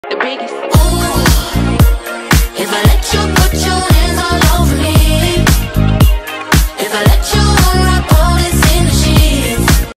The biggest. Ooh, if I let you go.